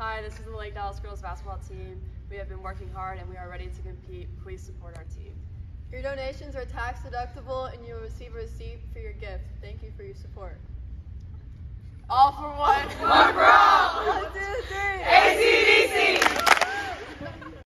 Hi, this is the Lake Dallas girls basketball team. We have been working hard and we are ready to compete. Please support our team. Your donations are tax deductible and you will receive a receipt for your gift. Thank you for your support. All for one.